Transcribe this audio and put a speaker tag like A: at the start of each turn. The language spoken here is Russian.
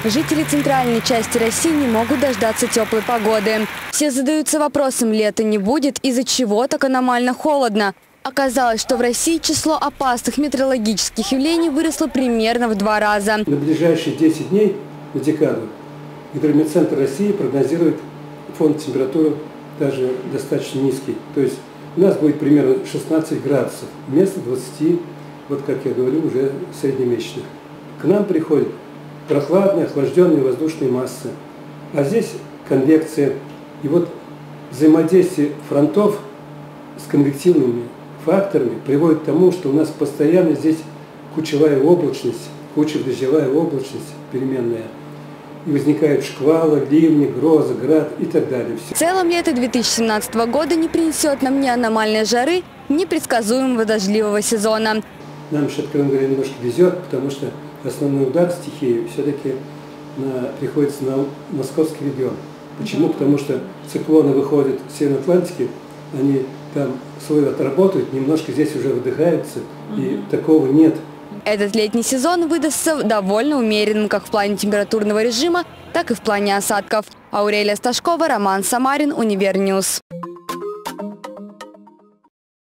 A: Жители центральной части России не могут дождаться теплой погоды. Все задаются вопросом, лета не будет, из-за чего так аномально холодно. Оказалось, что в России число опасных метеорологических явлений выросло примерно в 2 раза.
B: На ближайшие 10 дней, на декаду, Гидрометцентр России прогнозирует фон температуры даже достаточно низкий. То есть у нас будет примерно 16 градусов вместо 20, вот как я говорю, уже среднемесячных. К нам приходят прохладные, охлажденные воздушные массы. А здесь конвекция. И вот взаимодействие фронтов с конвективными факторами приводит к тому, что у нас постоянно здесь кучевая облачность, кучево-дождевая облачность переменная. И возникают шквалы, ливни, грозы, град и так далее.
A: В целом лето 2017 года не принесет нам ни аномальной жары, ни предсказуемого дождливого сезона.
B: Нам еще, откровенно говоря, немножко везет, потому что основной удар стихии все-таки приходится на московский регион. Почему? Потому что циклоны выходят с Северной Атлантики, они там свой отработают, немножко здесь уже выдыхаются, и такого нет.
A: Этот летний сезон выдастся довольно умеренным как в плане температурного режима, так и в плане осадков. Аурелия Сташкова, Роман Самарин, Универньюз.